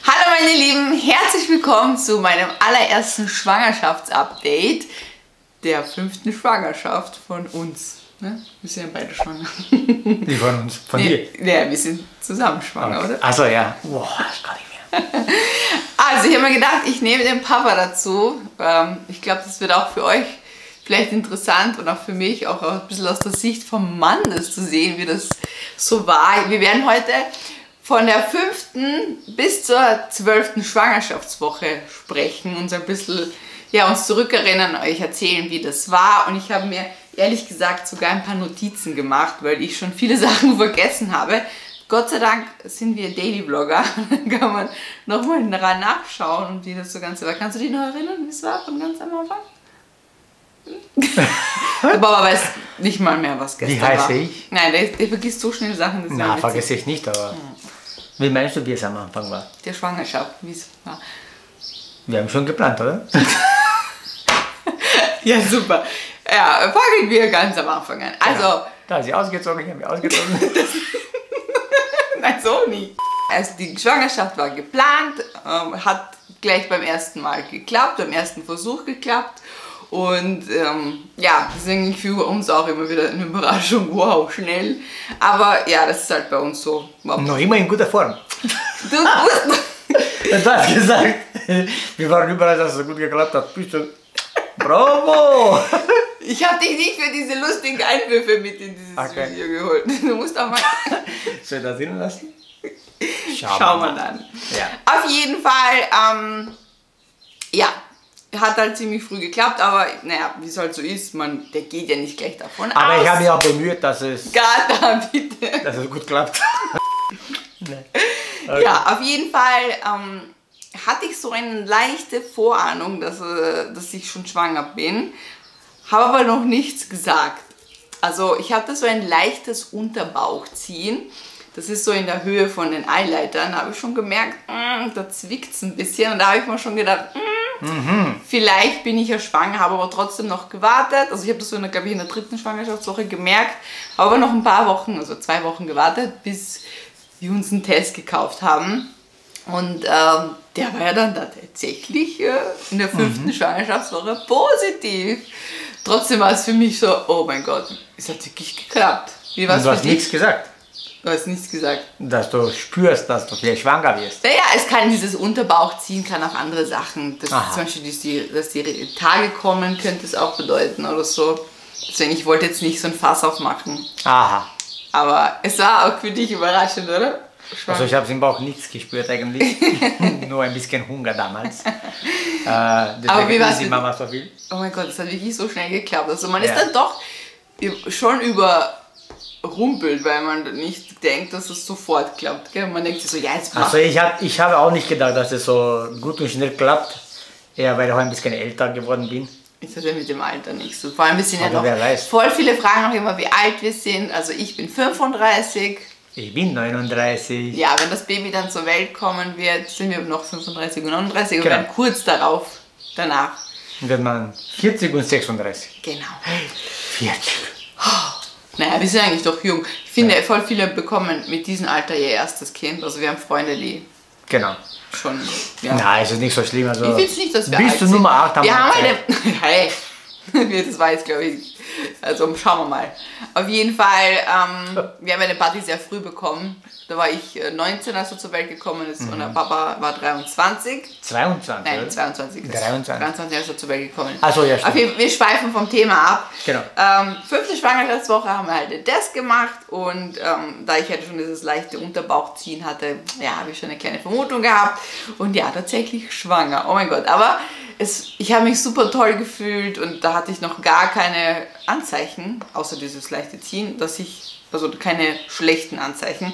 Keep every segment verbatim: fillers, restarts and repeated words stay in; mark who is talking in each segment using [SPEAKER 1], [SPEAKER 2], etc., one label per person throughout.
[SPEAKER 1] Hallo meine Lieben, herzlich willkommen zu meinem allerersten Schwangerschaftsupdate der fünften Schwangerschaft von uns. Ne? Wir sind ja beide schwanger.
[SPEAKER 2] Wie von uns? Von
[SPEAKER 1] nee,
[SPEAKER 2] dir?
[SPEAKER 1] Ja, wir sind zusammen schwanger, okay. Oder?
[SPEAKER 2] Achso, ja. Boah, das kann ich mehr.
[SPEAKER 1] Also ich habe mir gedacht, ich nehme den Papa dazu. Ähm, ich glaube, das wird auch für euch vielleicht interessant und auch für mich auch ein bisschen aus der Sicht vom Mann das zu sehen, wie das so war. Wir werden heute von der fünften bis zur zwölften Schwangerschaftswoche sprechen, uns ein bisschen, ja, uns zurückerinnern, euch erzählen, wie das war. Und ich habe mir ehrlich gesagt sogar ein paar Notizen gemacht, weil ich schon viele Sachen vergessen habe. Gott sei Dank sind wir Daily Vlogger, dann kann man nochmal daran nachschauen und wie das so ganz war. Kannst du dich noch erinnern, wie es war von ganz am Anfang? Der Papa weiß nicht mal mehr, was gestern war.
[SPEAKER 2] Wie heiße ich?
[SPEAKER 1] Nein, der, der vergisst so schnell Sachen. Das
[SPEAKER 2] Na, vergesse ich nicht, aber... Hm. Wie meinst du, wie es am Anfang war?
[SPEAKER 1] Der Schwangerschaft, wie es war.
[SPEAKER 2] Wir haben schon geplant, oder?
[SPEAKER 1] Ja, super. Ja, fangen wir ganz am Anfang an. Also...
[SPEAKER 2] Ja, da ist sie ausgezogen, ich habe mich ausgezogen.
[SPEAKER 1] Nein, so nicht. Also die Schwangerschaft war geplant, ähm, hat gleich beim ersten Mal geklappt, beim ersten Versuch geklappt. Und ähm, ja, das ist eigentlich für uns auch immer wieder eine Überraschung, wow, schnell. Aber ja, das ist halt bei uns so.
[SPEAKER 2] Noch immer in guter Form.
[SPEAKER 1] Du, du
[SPEAKER 2] hast gesagt, wir waren überall, dass es so gut geklappt hat. Bist du... Bravo!
[SPEAKER 1] Ich habe dich nicht für diese lustigen Einwürfe mit in dieses
[SPEAKER 2] okay.
[SPEAKER 1] Video geholt. Du musst auch mal...
[SPEAKER 2] Soll ich das hin lassen?
[SPEAKER 1] Schau, Schau mal an. Ja. Auf jeden Fall, ähm, ja, hat halt ziemlich früh geklappt, aber naja, wie es halt so ist, man, der geht ja nicht gleich davon
[SPEAKER 2] aber aus. Aber ich habe mich auch bemüht, dass es...
[SPEAKER 1] Gata, bitte.
[SPEAKER 2] Dass es gut klappt.
[SPEAKER 1] Nee. Okay. Ja, auf jeden Fall ähm, hatte ich so eine leichte Vorahnung, dass, äh, dass ich schon schwanger bin, habe aber noch nichts gesagt. Also ich hatte so ein leichtes Unterbauchziehen. Das ist so in der Höhe von den Eileitern. Da habe ich schon gemerkt, mh, da zwickt es ein bisschen. Und da habe ich mir schon gedacht, mh, mhm. vielleicht bin ich ja schwanger, habe aber trotzdem noch gewartet. Also ich habe das so, glaube ich, in der dritten Schwangerschaftswoche gemerkt. Habe aber noch ein paar Wochen, also zwei Wochen gewartet, bis wir uns einen Test gekauft haben. Und ähm, der war ja dann da tatsächlich äh, in der fünften mhm. Schwangerschaftswoche positiv. Trotzdem war es für mich so, oh mein Gott, es hat wirklich geklappt. Wie war's
[SPEAKER 2] du hast
[SPEAKER 1] für dich?
[SPEAKER 2] nichts gesagt.
[SPEAKER 1] Du hast nichts gesagt.
[SPEAKER 2] Dass du spürst, dass du vielleicht schwanger wirst.
[SPEAKER 1] Naja, es kann dieses Unterbauchziehen, kann auch andere Sachen. Das, zum Beispiel, dass die, dass die Tage kommen, könnte es auch bedeuten oder so. Deswegen, ich wollte jetzt nicht so ein Fass aufmachen.
[SPEAKER 2] Aha.
[SPEAKER 1] Aber es war auch für dich überraschend, oder?
[SPEAKER 2] Schwanger. Also ich habe im Bauch nichts gespürt eigentlich. Nur ein bisschen Hunger damals. äh,
[SPEAKER 1] Aber wie war es?
[SPEAKER 2] Die Mama so viel.
[SPEAKER 1] Oh mein Gott, das hat wirklich so schnell geklappt. Also man ja. ist dann doch schon überrumpelt, weil man nicht denkt, dass es sofort klappt. Gell? Man denkt sich so, ja, jetzt mach.
[SPEAKER 2] Also ich habe ich hab auch nicht gedacht, dass es so gut und schnell klappt. Eher weil ich auch ein bisschen älter geworden bin.
[SPEAKER 1] Ist das ja mit dem Alter nicht so. Vor allem, wir sind ja noch
[SPEAKER 2] weiß.
[SPEAKER 1] voll viele Fragen auch immer, wie alt wir sind. Also ich bin fünfunddreißig.
[SPEAKER 2] Ich bin neununddreißig.
[SPEAKER 1] Ja, wenn das Baby dann zur Welt kommen wird, sind wir noch fünfunddreißig und neununddreißig und
[SPEAKER 2] genau.
[SPEAKER 1] dann kurz darauf, danach.
[SPEAKER 2] Wird man vierzig und sechsunddreißig.
[SPEAKER 1] Genau.
[SPEAKER 2] vierzig.
[SPEAKER 1] Oh. Naja, wir sind eigentlich doch jung. Ich finde, ja. voll viele bekommen mit diesem Alter ihr erstes Kind. Also wir haben Freunde, die
[SPEAKER 2] genau.
[SPEAKER 1] schon... Ja.
[SPEAKER 2] Nein, es ist nicht so schlimm. Also
[SPEAKER 1] ich finde es nicht, dass wir
[SPEAKER 2] bis zu Nummer acht haben
[SPEAKER 1] wir.
[SPEAKER 2] Wir
[SPEAKER 1] haben eine... Hey, das weiß, glaube ich. Also schauen wir mal. Auf jeden Fall, ähm, wir haben eine Party sehr früh bekommen. Da war ich neunzehn, als er zur Welt gekommen ist, mhm. und der Papa war dreiundzwanzig.
[SPEAKER 2] zweiundzwanzig?
[SPEAKER 1] Nein, zweiundzwanzig.
[SPEAKER 2] dreiundzwanzig.
[SPEAKER 1] dreiundzwanzig, als er zur Welt gekommen ist.
[SPEAKER 2] Achso, ja, stimmt.
[SPEAKER 1] Okay, wir schweifen vom Thema ab.
[SPEAKER 2] Genau.
[SPEAKER 1] Ähm, fünfte Schwangerschaftswoche haben wir halt den Test gemacht und ähm, da ich halt schon dieses leichte Unterbauchziehen hatte, ja, habe ich schon eine kleine Vermutung gehabt und ja, tatsächlich schwanger. Oh mein Gott, aber es, ich habe mich super toll gefühlt und da hatte ich noch gar keine Anzeichen, außer dieses leichte Ziehen, dass ich, also keine schlechten Anzeichen.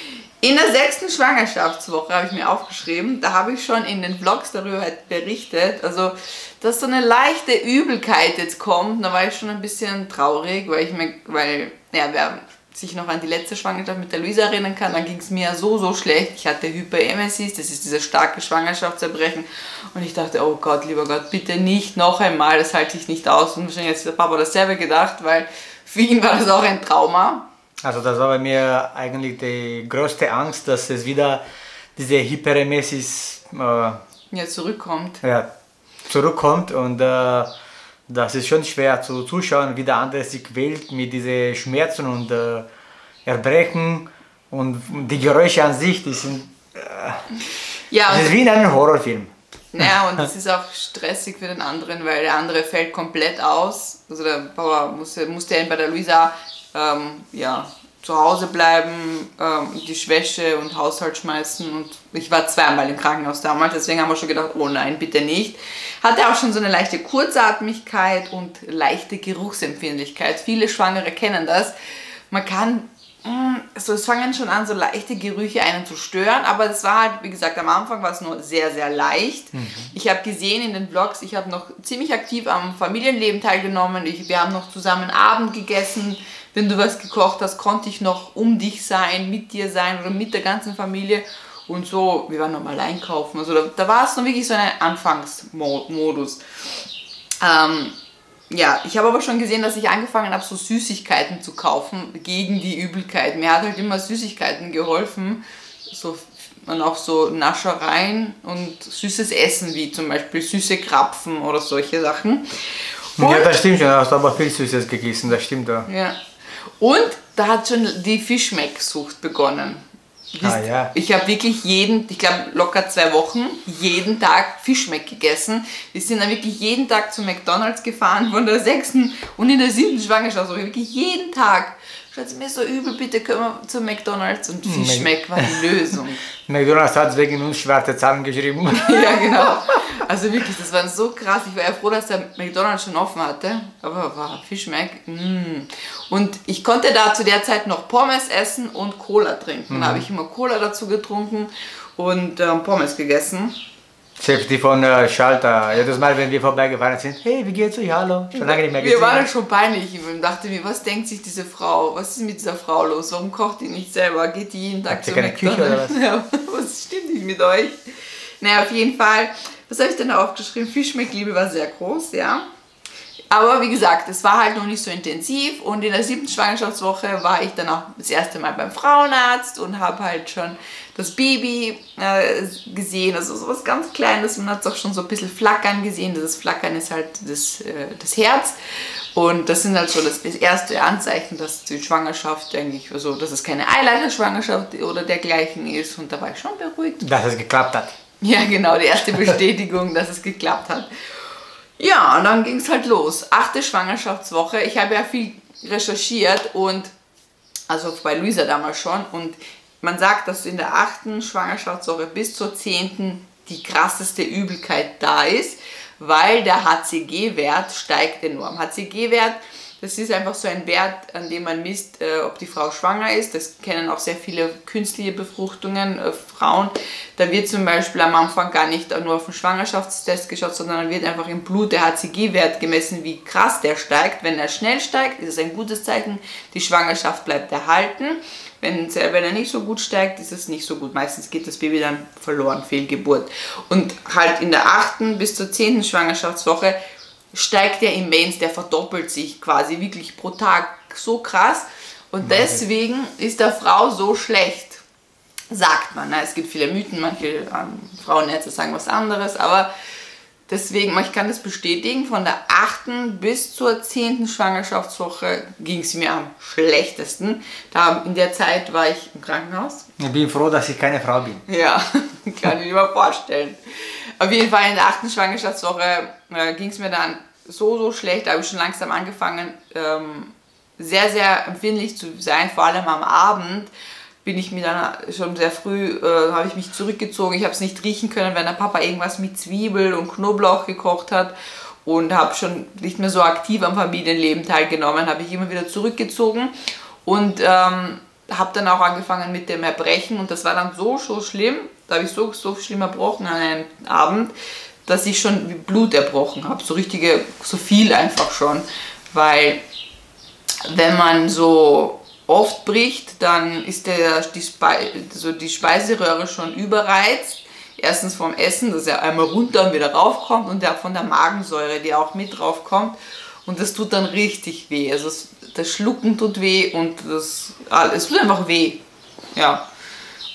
[SPEAKER 1] In der sechsten Schwangerschaftswoche habe ich mir aufgeschrieben, da habe ich schon in den Vlogs darüber berichtet, also dass so eine leichte Übelkeit jetzt kommt. Da war ich schon ein bisschen traurig, weil ich mir, weil, ja, wer sich noch an die letzte Schwangerschaft mit der Luisa erinnern kann, dann ging es mir so, so schlecht. Ich hatte Hyperemesis, das ist dieses starke Schwangerschaftserbrechen und ich dachte, oh Gott, lieber Gott, bitte nicht noch einmal, das halte ich nicht aus. Und wahrscheinlich hat der Papa dasselbe gedacht, weil für ihn war das auch ein Trauma.
[SPEAKER 2] Also das war bei mir eigentlich die größte Angst, dass es wieder diese hyperemesis äh,
[SPEAKER 1] ja, zurückkommt.
[SPEAKER 2] Ja, zurückkommt und äh, das ist schon schwer zu zuschauen, wie der andere sich quält mit diesen Schmerzen und äh, Erbrechen und die Geräusche an sich, die sind äh,
[SPEAKER 1] ja,
[SPEAKER 2] das ist wie in einem Horrorfilm.
[SPEAKER 1] Ja, und es ist auch stressig für den anderen, weil der andere fällt komplett aus. Also der Papa musste, musste bei der Luisa ähm, ja, zu Hause bleiben, ähm, die Wäsche und Haushalt schmeißen. Und ich war zweimal im Krankenhaus damals, deswegen haben wir schon gedacht, oh nein, bitte nicht. Hatte auch schon so eine leichte Kurzatmigkeit und leichte Geruchsempfindlichkeit. Viele Schwangere kennen das. Man kann So, es fangen schon an, so leichte Gerüche einen zu stören, aber das war halt, wie gesagt, am Anfang war es nur sehr, sehr leicht. Mhm. Ich habe gesehen in den Vlogs, ich habe noch ziemlich aktiv am Familienleben teilgenommen. Ich, wir haben noch zusammen Abend gegessen. Wenn du was gekocht hast, konnte ich noch um dich sein, mit dir sein oder mit der ganzen Familie. Und so, wir waren noch mal einkaufen. Also da, da war es noch wirklich so ein Anfangsmodus. Ähm, Ja, ich habe aber schon gesehen, dass ich angefangen habe, so Süßigkeiten zu kaufen gegen die Übelkeit. Mir hat halt immer Süßigkeiten geholfen, so, und auch so Naschereien und süßes Essen, wie zum Beispiel süße Krapfen oder solche Sachen. Und,
[SPEAKER 2] ja, das stimmt schon, du hast aber viel Süßes gegessen, das stimmt ja.
[SPEAKER 1] Ja. Und da hat schon die Fischmeck-Sucht begonnen.
[SPEAKER 2] Ah, ja.
[SPEAKER 1] Ich habe wirklich jeden, ich glaube locker zwei Wochen, jeden Tag Fischmeck gegessen. Wir sind dann wirklich jeden Tag zu McDonald's gefahren, von der sechsten und in der siebten Schwangerschaft, also wirklich jeden Tag. Schaut mir so übel, bitte können wir zu McDonald's, und Fischmeck war die Lösung.
[SPEAKER 2] McDonald's hat wegen uns schwarze Zahlen geschrieben.
[SPEAKER 1] Ja, genau. Also wirklich, das war so krass. Ich war ja froh, dass der McDonald's schon offen hatte, aber war Fischmeck. Mm. Und ich konnte da zu der Zeit noch Pommes essen und Cola trinken. Mhm. Da habe ich immer Cola dazu getrunken und ähm, Pommes gegessen.
[SPEAKER 2] Selbst die von äh, Schalter, jedes Mal, wenn wir vorbeigefahren sind, hey, wie geht's euch, hallo? Schon lange nicht mehr gesehen.
[SPEAKER 1] Wir waren schon peinlich. Ich dachte mir, was denkt sich diese Frau? Was ist mit dieser Frau los? Warum kocht die nicht selber? Geht die jeden Tag
[SPEAKER 2] Habt
[SPEAKER 1] zu
[SPEAKER 2] ihr keine
[SPEAKER 1] McDonald's?
[SPEAKER 2] Küche oder was?
[SPEAKER 1] Ja, was stimmt nicht mit euch? Naja, auf jeden Fall. Was habe ich denn da aufgeschrieben? Fischmeck-Liebe war sehr groß, ja. Aber wie gesagt, es war halt noch nicht so intensiv, und in der siebten Schwangerschaftswoche war ich dann auch das erste Mal beim Frauenarzt und habe halt schon das Baby äh, gesehen, also so was ganz Kleines, man hat es auch schon so ein bisschen flackern gesehen. Das Flackern ist halt das, äh, das Herz, und das sind halt so das, das erste Anzeichen, dass die Schwangerschaft eigentlich, also dass es keine Eileiterschwangerschaft oder dergleichen ist, und da war ich schon beruhigt.
[SPEAKER 2] Dass es geklappt hat.
[SPEAKER 1] Ja, genau, die erste Bestätigung, dass es geklappt hat. Ja, und dann ging es halt los. Achte Schwangerschaftswoche. Ich habe ja viel recherchiert, und also bei Luisa damals schon. Und man sagt, dass in der achten Schwangerschaftswoche bis zur zehnten die krasseste Übelkeit da ist, weil der H C G-Wert steigt enorm. H C G-Wert, das ist einfach so ein Wert, an dem man misst, äh, ob die Frau schwanger ist. Das kennen auch sehr viele künstliche Befruchtungen, äh, Frauen. Da wird zum Beispiel am Anfang gar nicht nur auf den Schwangerschaftstest geschaut, sondern dann wird einfach im Blut der H C G-Wert gemessen, wie krass der steigt. Wenn er schnell steigt, ist es ein gutes Zeichen, die Schwangerschaft bleibt erhalten. Wenn, wenn er nicht so gut steigt, ist es nicht so gut. Meistens geht das Baby dann verloren, Fehlgeburt. Und halt in der achten bis zur zehnten Schwangerschaftswoche steigt der immens, der verdoppelt sich quasi wirklich pro Tag so krass, und deswegen ist der Frau so schlecht, sagt man. Es gibt viele Mythen, manche ähm, Frauenärzte sagen was anderes, aber deswegen, ich kann das bestätigen, von der achten bis zur zehnten Schwangerschaftswoche ging es mir am schlechtesten. Da, in der Zeit war ich im Krankenhaus.
[SPEAKER 2] Ich bin froh, dass ich keine Frau bin.
[SPEAKER 1] Ja, kann ich mir mal vorstellen. Auf jeden Fall in der achten Schwangerschaftswoche äh, ging es mir dann so, so schlecht. Da habe ich schon langsam angefangen, ähm, sehr, sehr empfindlich zu sein. Vor allem am Abend bin ich mir dann schon sehr früh, äh, habe ich mich zurückgezogen. Ich habe es nicht riechen können, wenn der Papa irgendwas mit Zwiebel und Knoblauch gekocht hat, und habe schon nicht mehr so aktiv am Familienleben teilgenommen. Habe ich immer wieder zurückgezogen und ähm, habe dann auch angefangen mit dem Erbrechen, und das war dann so, so schlimm. Da habe ich so, so schlimm erbrochen an einem Abend, dass ich schon Blut erbrochen habe. So richtige, so viel einfach schon. Weil wenn man so oft bricht, dann ist der, die, Spe so die Speiseröhre schon überreizt. Erstens vom Essen, dass er einmal runter und wieder raufkommt, und der von der Magensäure, die auch mit draufkommt. Und das tut dann richtig weh. Also das Schlucken tut weh, und das, es tut einfach weh. Ja.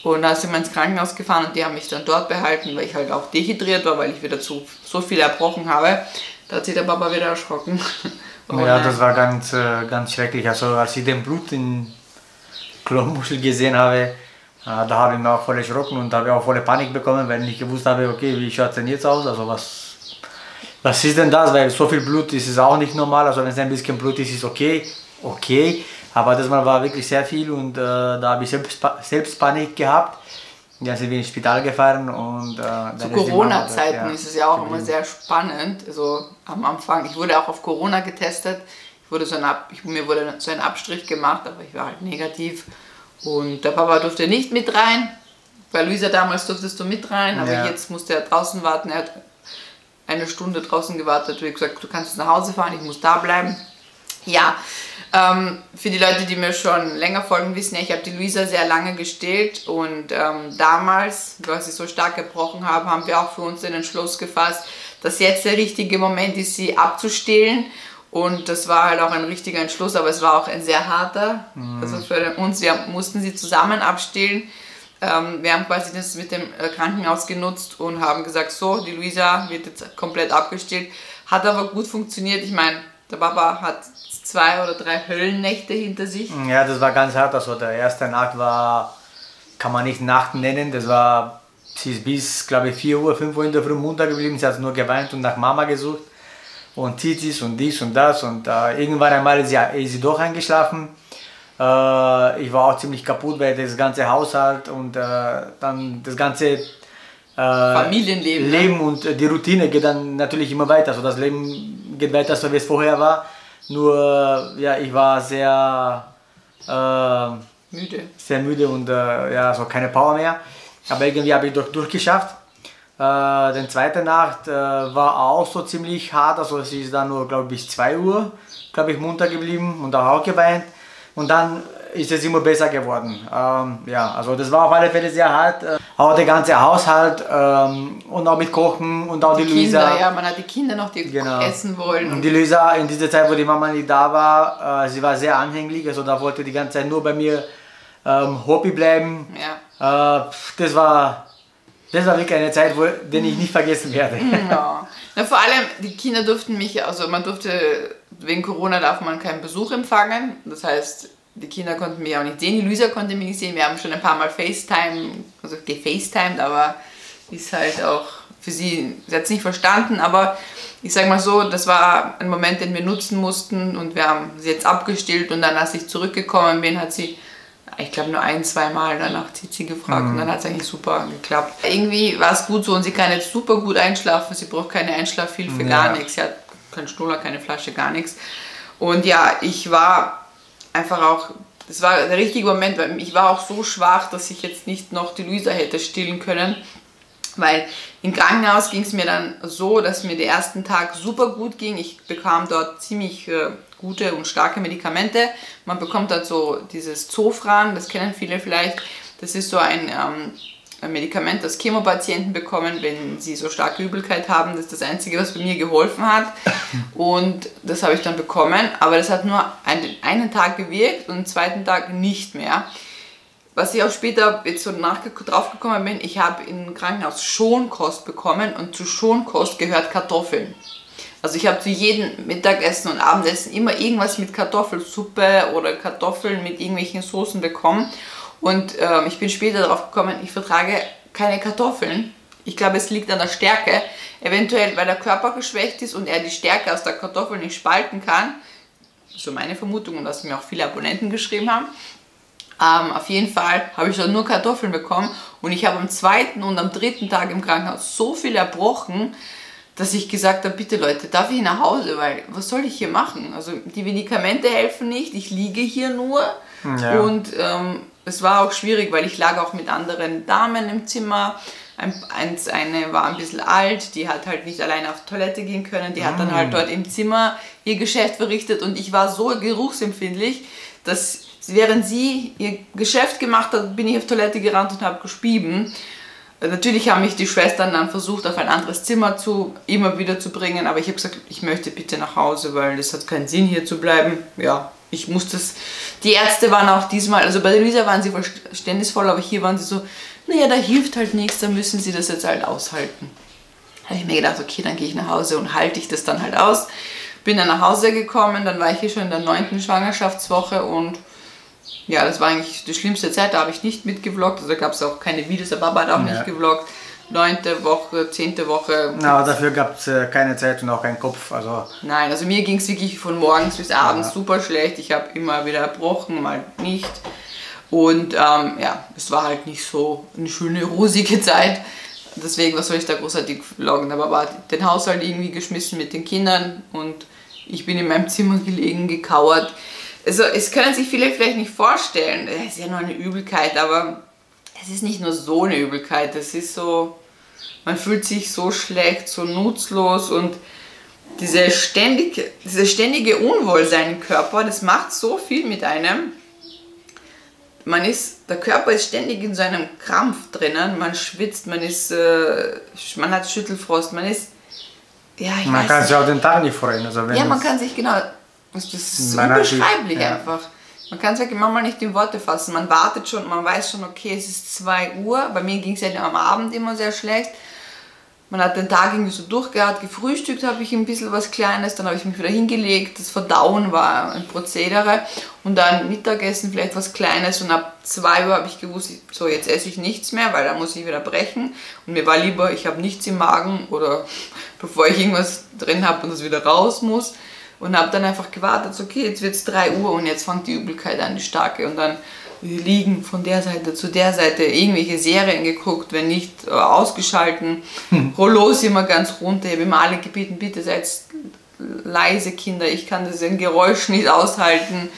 [SPEAKER 1] Und da sind wir ins Krankenhaus gefahren und die haben mich dann dort behalten, weil ich halt auch dehydriert war, weil ich wieder zu, so viel erbrochen habe. Da hat sich der Papa wieder erschrocken.
[SPEAKER 2] Und ja, das war ganz, ganz schrecklich. Also als ich den Blut in Knorpelmuschel gesehen habe, da habe ich mir auch voll erschrocken und da habe ich auch volle Panik bekommen, weil ich nicht gewusst habe, okay, wie schaut es denn jetzt aus? Also was, was ist denn das? Weil so viel Blut ist es auch nicht normal. Also wenn es ein bisschen Blut ist, ist okay, okay. Aber das Mal war wirklich sehr viel und äh, da habe ich selbst, selbst Panik gehabt. Ja, sind wir ins Spital gefahren und äh,
[SPEAKER 1] zu Corona-Zeiten ja, ist es ja auch immer sehr spannend. Also am Anfang, ich wurde auch auf Corona getestet. Ich wurde so ein Ab, ich, mir wurde so ein Abstrich gemacht, aber ich war halt negativ. Und der Papa durfte nicht mit rein. Bei Luisa damals durftest du mit rein, aber ja. Jetzt musste er draußen warten. Er hat eine Stunde draußen gewartet. Ich habe gesagt, du kannst jetzt nach Hause fahren, ich muss da bleiben. Ja. Ähm, für die Leute, die mir schon länger folgen, wissen ja, ich habe die Luisa sehr lange gestillt und ähm, damals, als ich so stark gebrochen habe, haben wir auch für uns den Entschluss gefasst, dass jetzt der richtige Moment ist, sie abzustillen. Und das war halt auch ein richtiger Entschluss, aber es war auch ein sehr harter. Mhm. Also für uns, wir mussten sie zusammen abstillen. Ähm, wir haben quasi das mit dem Krankenhaus genutzt und haben gesagt, so, die Luisa wird jetzt komplett abgestillt. Hat aber gut funktioniert. Ich meine, der Papa hat zwei oder drei Höllennächte hinter sich.
[SPEAKER 2] Ja, das war ganz hart. Also der erste Nacht war, kann man nicht Nacht nennen, das war, sie ist bis, glaube ich, vier Uhr, fünf Uhr in der Früh munter geblieben, sie hat nur geweint und nach Mama gesucht und Titis und dies und das und äh, irgendwann einmal ist sie, ist sie doch eingeschlafen. Äh, ich war auch ziemlich kaputt, weil das ganze Haushalt und äh, dann das ganze äh,
[SPEAKER 1] Familienleben
[SPEAKER 2] Leben, ne? Und die Routine geht dann natürlich immer weiter. Also das Leben geht weiter, so wie es vorher war. Nur, ja, ich war sehr äh,
[SPEAKER 1] müde.
[SPEAKER 2] Sehr müde und äh, ja, so keine Power mehr. Aber irgendwie habe ich doch durchgeschafft. Äh, die zweite Nacht äh, war auch so ziemlich hart. Also sie ist dann nur, glaube ich, bis zwei Uhr, glaube ich, munter geblieben und auch geweint. Und dann ist es immer besser geworden. Ähm, ja, also das war auf alle Fälle sehr hart. Äh, auch der ganze Haushalt ähm, und auch mit Kochen und auch die, die Luisa.
[SPEAKER 1] Kinder, ja, man hat die Kinder noch, die genau. essen wollen.
[SPEAKER 2] Und die Luisa in dieser Zeit, wo die Mama nicht da war, äh, sie war sehr anhänglich. Also da wollte die ganze Zeit nur bei mir ähm, Hobby bleiben.
[SPEAKER 1] Ja.
[SPEAKER 2] Äh, das war, das war wirklich eine Zeit, wo, die ich nicht vergessen werde.
[SPEAKER 1] Ja. Na, vor allem, die Kinder durften mich, also man durfte, wegen Corona darf man keinen Besuch empfangen. Das heißt, die Kinder konnten mich auch nicht sehen, die Luisa konnte mich nicht sehen. Wir haben schon ein paar Mal FaceTime, also gefacetimed, aber ist halt auch für sie, sie hat es nicht verstanden, aber ich sage mal so, das war ein Moment, den wir nutzen mussten und wir haben sie jetzt abgestillt und dann, als ich zurückgekommen bin, hat sie, ich glaube nur ein, zwei Mal danach hat sie gefragt mhm. und dann hat es eigentlich super geklappt. Irgendwie war es gut so und sie kann jetzt super gut einschlafen, sie braucht keine Einschlafhilfe, ja. Gar nichts, sie hat keinen Schnuller, keine Flasche, gar nichts. Und ja, ich war einfach auch, das war der richtige Moment, weil ich war auch so schwach, dass ich jetzt nicht noch die Luisa hätte stillen können, weil im Krankenhaus ging es mir dann so, dass mir der ersten Tag super gut ging. Ich bekam dort ziemlich äh, gute und starke Medikamente. Man bekommt dort so dieses Zofran, das kennen viele vielleicht. Das ist so ein, ähm, ein Medikament, das Chemopatienten bekommen, wenn sie so starke Übelkeit haben. Das ist das Einzige, was bei mir geholfen hat. Und das habe ich dann bekommen. Aber das hat nur einen, einen Tag gewirkt und den zweiten Tag nicht mehr. Was ich auch später jetzt so drauf gekommen bin, ich habe im Krankenhaus Schonkost bekommen und zu Schonkost gehört Kartoffeln. Also ich habe zu jedem Mittagessen und Abendessen immer irgendwas mit Kartoffelsuppe oder Kartoffeln mit irgendwelchen Soßen bekommen. Und äh, ich bin später darauf gekommen, ich vertrage keine Kartoffeln. Ich glaube, es liegt an der Stärke. Eventuell, weil der Körper geschwächt ist und er die Stärke aus der Kartoffel nicht spalten kann. So meine Vermutung und was mir auch viele Abonnenten geschrieben haben. Ähm, auf jeden Fall habe ich dann nur Kartoffeln bekommen und ich habe am zweiten und am dritten Tag im Krankenhaus so viel erbrochen, dass ich gesagt habe, bitte Leute, darf ich nach Hause, weil was soll ich hier machen? Also die Medikamente helfen nicht, ich liege hier nur ja. Und ähm, es war auch schwierig, weil ich lag auch mit anderen Damen im Zimmer. Ein, eins, eine war ein bisschen alt, die hat halt nicht alleine auf die Toilette gehen können, die hat dann halt dort im Zimmer ihr Geschäft verrichtet und ich war so geruchsempfindlich, dass während sie ihr Geschäft gemacht hat, bin ich auf Toilette gerannt und habe gespieben. Natürlich haben mich die Schwestern dann versucht, auf ein anderes Zimmer zu, immer wieder zu bringen, aber ich habe gesagt, ich möchte bitte nach Hause, weil es hat keinen Sinn, hier zu bleiben. Ja, ich muss das, die Ärzte waren auch diesmal, also bei der Luisa waren sie verständnisvoll, aber hier waren sie so, naja, da hilft halt nichts, da müssen sie das jetzt halt aushalten. Da habe ich mir gedacht, okay, dann gehe ich nach Hause und halte ich das dann halt aus. Bin dann nach Hause gekommen, dann war ich hier schon in der neunten Schwangerschaftswoche und ja, das war eigentlich die schlimmste Zeit, da habe ich nicht mitgevloggt, also da gab es auch keine Videos, der Papa hat auch ja. nicht gevloggt. Neunte Woche, zehnte Woche.
[SPEAKER 2] Na, aber dafür gab es äh, keine Zeit und auch keinen Kopf. Also
[SPEAKER 1] nein, also mir ging es wirklich von morgens bis abends
[SPEAKER 2] ja.
[SPEAKER 1] super schlecht. Ich habe immer wieder erbrochen, mal nicht. Und ähm, ja, es war halt nicht so eine schöne, rosige Zeit. Deswegen, was soll ich da großartig vloggen? Aber war den Haushalt irgendwie geschmissen mit den Kindern und ich bin in meinem Zimmer gelegen, gekauert. Also es können sich viele vielleicht nicht vorstellen, es ist ja nur eine Übelkeit, aber es ist nicht nur so eine Übelkeit, es ist so, man fühlt sich so schlecht, so nutzlos und diese ständige, diese ständige Unwohlsein im Körper, das macht so viel mit einem. Man ist, der Körper ist ständig in so einem Krampf drinnen, man schwitzt, man ist, äh, man hat Schüttelfrost, man ist, ja, ich
[SPEAKER 2] Man
[SPEAKER 1] weiß
[SPEAKER 2] kann
[SPEAKER 1] nicht.
[SPEAKER 2] sich auch den Tag nicht freuen. Also wenn
[SPEAKER 1] Ja, man kann sich genau, das ist so
[SPEAKER 2] Man hat die-
[SPEAKER 1] unbeschreiblich
[SPEAKER 2] ja.
[SPEAKER 1] einfach. Man kann es wirklich manchmal nicht in Worte fassen. Man wartet schon, man weiß schon, okay, es ist zwei Uhr. Bei mir ging es ja am Abend immer sehr schlecht. Man hat den Tag irgendwie so durchgehabt, gefrühstückt habe ich ein bisschen was Kleines, dann habe ich mich wieder hingelegt. Das Verdauen war ein Prozedere. Und dann Mittagessen vielleicht was Kleines und ab zwei Uhr habe ich gewusst, so jetzt esse ich nichts mehr, weil dann muss ich wieder brechen. Und mir war lieber, ich habe nichts im Magen oder bevor ich irgendwas drin habe und das wieder raus muss. Und habe dann einfach gewartet, so, okay, jetzt wird es drei Uhr und jetzt fängt die Übelkeit an, die starke. Und dann liegen von der Seite zu der Seite, irgendwelche Serien geguckt, wenn nicht äh, ausgeschalten. Hm. Rollos immer ganz runter. Ich habe immer alle gebeten, bitte seid leise, Kinder, ich kann das ein Geräusch nicht aushalten.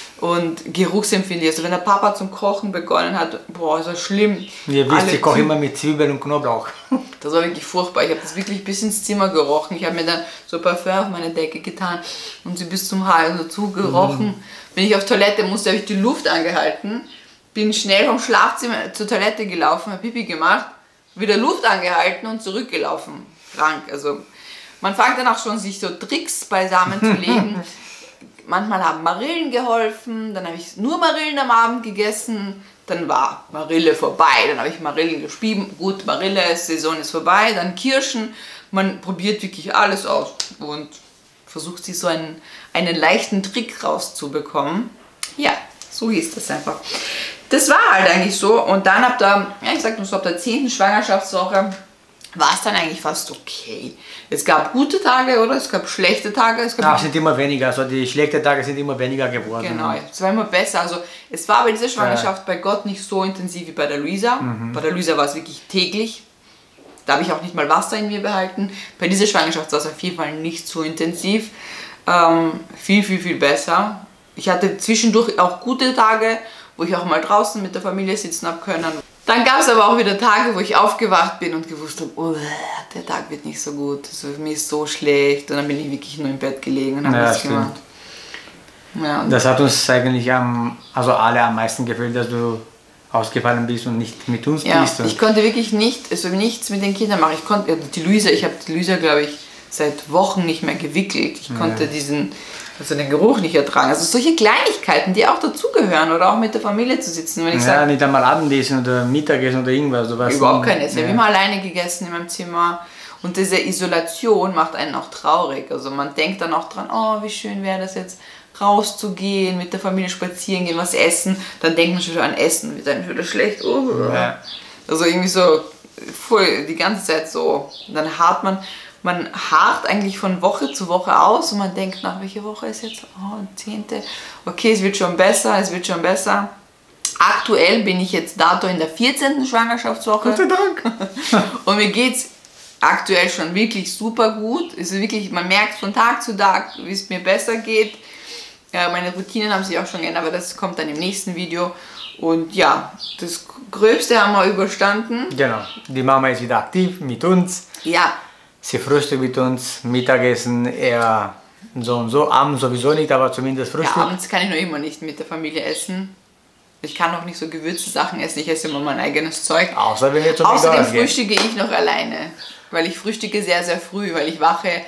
[SPEAKER 1] Und geruchsempfindlich. Also wenn der Papa zum Kochen begonnen hat, boah, ist das schlimm.
[SPEAKER 2] Ihr wisst, ich koche immer mit Zwiebeln und Knoblauch.
[SPEAKER 1] Das war wirklich furchtbar. Ich habe das wirklich bis ins Zimmer gerochen. Ich habe mir dann so Parfum auf meine Decke getan und sie bis zum Hals dazu gerochen. Mhm. Wenn ich auf Toilette musste, habe ich die Luft angehalten, bin schnell vom Schlafzimmer zur Toilette gelaufen, habe Pipi gemacht, wieder Luft angehalten und zurückgelaufen. Krank. Also man fängt dann auch schon, sich so Tricks beisammen zu legen. Manchmal haben Marillen geholfen, dann habe ich nur Marillen am Abend gegessen, dann war Marille vorbei, dann habe ich Marillen gespieben, gut, Marille-Saison ist vorbei, dann Kirschen, man probiert wirklich alles aus und versucht sich so einen, einen leichten Trick rauszubekommen. Ja, so hieß das einfach. Das war halt eigentlich so und dann ab der, ja, ich sag nur so, ab der zehnten Schwangerschaftswoche war es dann eigentlich fast okay. Es gab gute Tage, oder? Es gab schlechte Tage. Es gab
[SPEAKER 2] Ja, es sind immer weniger, also die schlechten Tage sind immer weniger geworden.
[SPEAKER 1] Genau, es war immer besser. Also es war bei dieser Schwangerschaft ja. bei Gott nicht so intensiv wie bei der Luisa. Mhm. Bei der Luisa war es wirklich täglich. Da habe ich auch nicht mal Wasser in mir behalten. Bei dieser Schwangerschaft war es auf jeden Fall nicht so intensiv. Ähm, viel, viel, viel besser. Ich hatte zwischendurch auch gute Tage, wo ich auch mal draußen mit der Familie sitzen habe können. Dann gab es aber auch wieder Tage, wo ich aufgewacht bin und gewusst habe, oh, der Tag wird nicht so gut, also mir ist so schlecht. Und dann bin ich wirklich nur im Bett gelegen und habe
[SPEAKER 2] ja,
[SPEAKER 1] nichts gemacht. Ja,
[SPEAKER 2] das hat uns eigentlich am, also alle am meisten gefällt, dass du ausgefallen bist und nicht mit uns
[SPEAKER 1] ja,
[SPEAKER 2] bist.
[SPEAKER 1] Ich konnte wirklich nicht, also nichts mit den Kindern machen. Ich konnte, die Luisa, ich habe die Luisa, glaube ich, seit Wochen nicht mehr gewickelt. Ich konnte ja. diesen, also den Geruch nicht ertragen. Also solche Kleinigkeiten, die auch dazugehören oder auch mit der Familie zu sitzen. Wenn ich
[SPEAKER 2] ja,
[SPEAKER 1] sag,
[SPEAKER 2] nicht einmal Abendessen oder Mittagessen oder irgendwas. Sowas.
[SPEAKER 1] Überhaupt kein Essen.
[SPEAKER 2] Ja.
[SPEAKER 1] Ich habe immer alleine gegessen in meinem Zimmer. Und diese Isolation macht einen auch traurig. Also man denkt dann auch dran, oh, wie schön wäre das jetzt, rauszugehen, mit der Familie spazieren gehen, was essen. Dann denkt man schon wieder an Essen, wird einem wieder schlecht. Oh. Ja. Also irgendwie so voll die ganze Zeit so. Und dann hart man, man harrt eigentlich von Woche zu Woche aus und man denkt, nach welcher Woche ist jetzt? Oh, zehnte. Okay, es wird schon besser, es wird schon besser. Aktuell bin ich jetzt dato in der vierzehnten Schwangerschaftswoche.
[SPEAKER 2] Gott sei Dank.
[SPEAKER 1] Und mir geht's aktuell schon wirklich super gut. Also wirklich, man merkt von Tag zu Tag, wie es mir besser geht. Ja, meine Routinen haben sich auch schon geändert, aber das kommt dann im nächsten Video. Und ja, das Gröbste haben wir überstanden.
[SPEAKER 2] Genau, die Mama ist wieder aktiv mit uns.
[SPEAKER 1] Ja.
[SPEAKER 2] Sie frühstückt mit uns, Mittagessen eher so und so, abends sowieso nicht, aber zumindest Frühstück.
[SPEAKER 1] Ja, abends kann ich noch immer nicht mit der Familie essen. Ich kann auch nicht so gewürzte Sachen essen, ich esse immer mein eigenes Zeug.
[SPEAKER 2] Außer wenn wir zum
[SPEAKER 1] Außerdem
[SPEAKER 2] McDonald's gehen.
[SPEAKER 1] frühstücke ich noch alleine, weil ich frühstücke sehr, sehr früh, weil ich wache, ich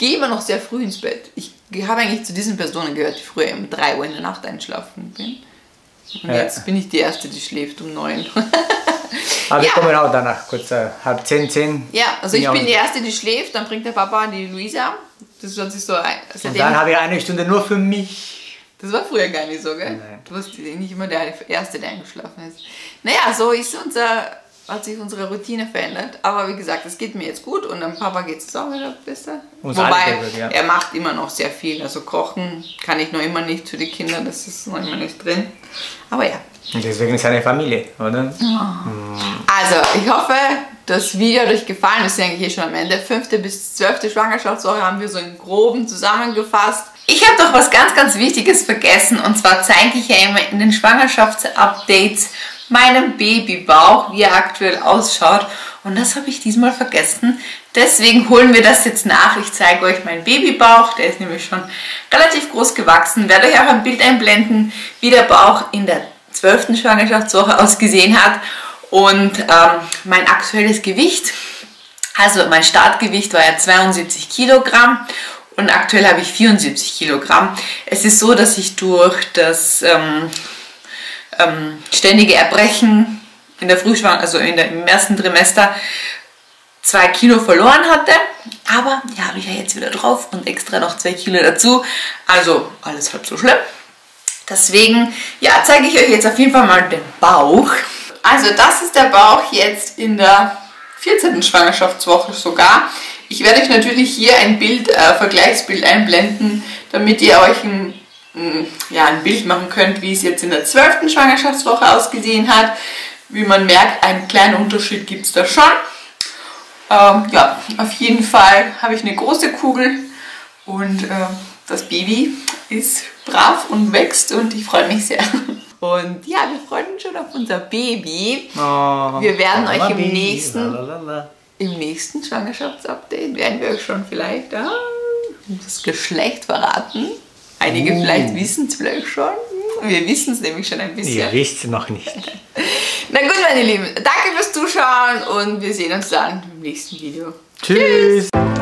[SPEAKER 1] gehe immer noch sehr früh ins Bett. Ich habe eigentlich zu diesen Personen gehört, die früher um drei Uhr in der Nacht einschlafen bin. Und ja. jetzt bin ich die Erste, die schläft um neun.
[SPEAKER 2] Aber wir
[SPEAKER 1] ja.
[SPEAKER 2] kommen auch danach, kurz äh, halb zehn, zehn.
[SPEAKER 1] Ja, also ich bin die Erste, die schläft, dann bringt der Papa die Luisa. Das hat sich so ein,
[SPEAKER 2] und dann habe ich eine Stunde nur für mich.
[SPEAKER 1] Das war früher gar nicht so, gell?
[SPEAKER 2] Nein.
[SPEAKER 1] Du warst nicht immer der Erste, der eingeschlafen ist. Naja, so ist unser, hat sich unsere Routine verändert. Aber wie gesagt, es geht mir jetzt gut und dem Papa geht es auch wieder besser.
[SPEAKER 2] Uns
[SPEAKER 1] Wobei,
[SPEAKER 2] gut, ja.
[SPEAKER 1] er macht immer noch sehr viel. Also kochen kann ich noch immer nicht für die Kinder, das ist noch immer nicht drin. Aber ja.
[SPEAKER 2] Und deswegen ist eine Familie, oder?
[SPEAKER 1] Oh. Mhm. Also, ich hoffe, das Video hat euch gefallen. Wir sind eigentlich eh schon am Ende. Fünfte bis zwölfte Schwangerschaftswoche haben wir so in groben zusammengefasst. Ich habe doch was ganz, ganz Wichtiges vergessen. Und zwar zeige ich ja immer in den Schwangerschaftsupdates meinen Babybauch, wie er aktuell ausschaut. Und das habe ich diesmal vergessen. Deswegen holen wir das jetzt nach. Ich zeige euch meinen Babybauch. Der ist nämlich schon relativ groß gewachsen. Ich werde euch auch ein Bild einblenden, wie der Bauch in der zwölften Schwangerschaftswoche ausgesehen hat. Und ähm, mein aktuelles Gewicht, also mein Startgewicht war ja zweiundsiebzig Kilogramm und aktuell habe ich vierundsiebzig Kilogramm. Es ist so, dass ich durch das ähm, ähm, ständige Erbrechen in der Frühschwang, also in der, im ersten Trimester, zwei Kilo verloren hatte. Aber die habe ich ja jetzt wieder drauf und extra noch zwei Kilo dazu. Also alles halb so schlimm. Deswegen, ja, zeige ich euch jetzt auf jeden Fall mal den Bauch. Also das ist der Bauch jetzt in der vierzehnten Schwangerschaftswoche sogar. Ich werde euch natürlich hier ein Bild, äh, Vergleichsbild einblenden, damit ihr euch ein, ja, ein Bild machen könnt, wie es jetzt in der zwölften Schwangerschaftswoche ausgesehen hat. Wie man merkt, einen kleinen Unterschied gibt es da schon. Ähm, ja, auf jeden Fall habe ich eine große Kugel und äh, das Baby ist brav und wächst und ich freue mich sehr. Und ja, wir freuen uns schon auf unser Baby. Oh, wir werden euch im Baby. nächsten, Lalalala. im nächsten Schwangerschaftsupdate, werden wir euch schon vielleicht ah, das Geschlecht verraten. Einige uh. vielleicht wissen es vielleicht schon. Wir wissen es nämlich schon ein bisschen.
[SPEAKER 2] Ihr wisst es noch nicht.
[SPEAKER 1] Na gut, meine Lieben, danke fürs Zuschauen und wir sehen uns dann im nächsten Video.
[SPEAKER 2] Tschüss. Tschüss.